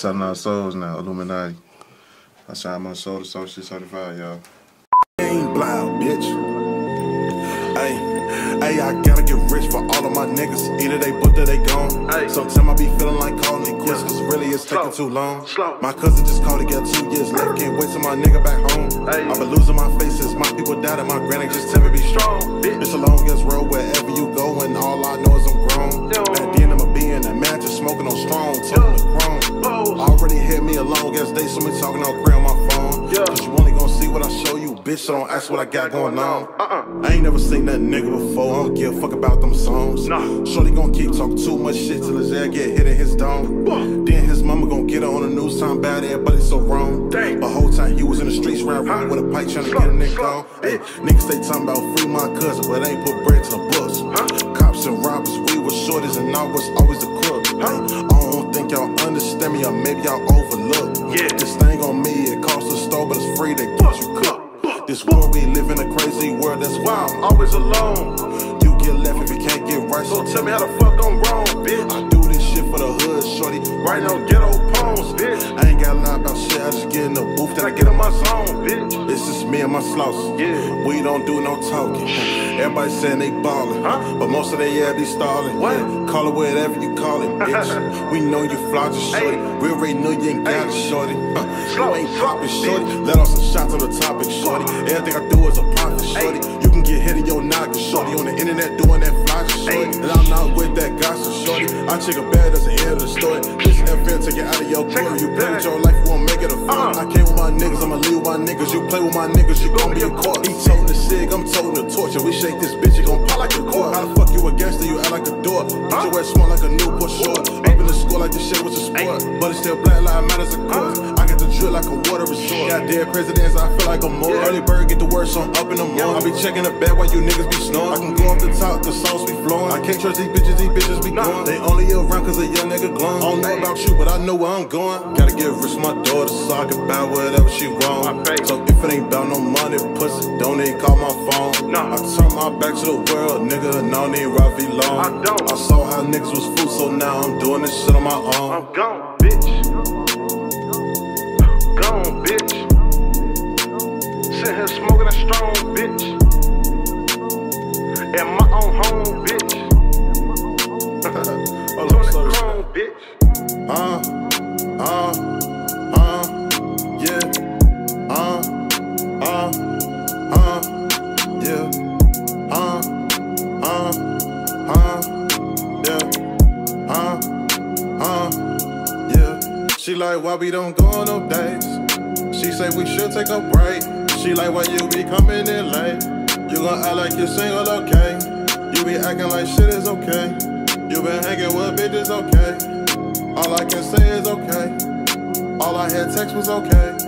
selling our souls now, Illuminati. I signed my soul to Social Certified, y'all. Ain't blind, bitch. Hey, I gotta get rich for all of my niggas. Either they booked or they gone. Sometimes I be feeling like calling it quits, cause really it's taking too long. My cousin just called to get 2 years left. Can't wait till my nigga back home. I've been losing my faces, my people died, and my granny just tell me be strong. It's a long ass road wherever you go, and all I know is I'm grown. At the end I'ma be in that mansion smoking on strong, talking to chrome. Already had me a long ass day, so me talking on gray on my phone. Cause you only gonna see what I show you, bitch, so don't ask what I got going on. I ain't never seen that nigga before, I don't give a fuck about them songs. Shorty gon' keep talking too much shit till his ass get hit in his dome. Then his mama gon' get her on the news, sound bad, everybody's so wrong. The whole time he was in the streets, round with a pipe trying to get a nigga on. Hey, niggas stay talking about free my cousin, but ain't put bread to the books. Cops and robbers, we was shorties and I was always the crook. I don't think y'all understand me, or maybe y'all overlook. This thing on me, it costs a store, but it's free to get you cooked. This world we live in, a crazy world, that's why I'm always alone. You get left if you can't get right, so tell me how the fuck I'm wrong, bitch. I do this shit for the hood, shorty, right now ghetto poems, bitch. I ain't got a lot about shit, I just get in the booth, then I get in my zone, bitch. It's just me and my slouch, we don't do no talking. Everybody saying they ballin', but most of they be stallin'. Call it whatever you call it, bitch. We know you flaunt your shorty, we already know you ain't got it, shorty. You ain't poppin', shorty, let off some shots on the topic, shorty. Everything I do is a profit, shorty. You can get hit in your noggin, shorty. On the internet doing that fly shorty. And I'm not with that gossip, shorty. I check a bad as the end of the story. This FM take it out of your glory. You play with your life, you won't make it a fun. I came with my niggas, I'ma leave with my niggas. You play with my niggas, you gon' be a court. He toting the cig, I'm toting the torch. And we shake this bitch, you gon' pop like a court. How the fuck you a gangster, you act like a door. Get your ass small like a Newport short. Up in the school like this shit was a sport. But it's still black lives matters, of course. I get the drill like a water resort. Got dead presidents, I feel like a more. Early bird get the word, so I'm up in the morning. I be checking the bed while you niggas be snoring. I can go off the top, the sauce be flowing. I can't trust these bitches be going. They only around cause a young nigga glowing. I don't know about you, but I know where I'm going. Gotta get rich my daughter so I can buy whatever she want. So if it ain't about no money, pussy, don't even call my phone. I turn my back to the world, nigga, and I don't need Ravi long. I saw how niggas was food, so now I'm doing this shit on my own. I'm gone, bitch. Gone, bitch. Sitting here smoking a strong, bitch. In my own home, bitch. Hold on, sorry. Chrome, bitch. Yeah. Yeah. She like, why we don't go on no dates? She say we should take a break. She like, why you be coming in late? You gon' act like you're single, okay? You be acting like shit is okay. You been hanging with bitches, okay? All I can say is okay. All I had text was okay.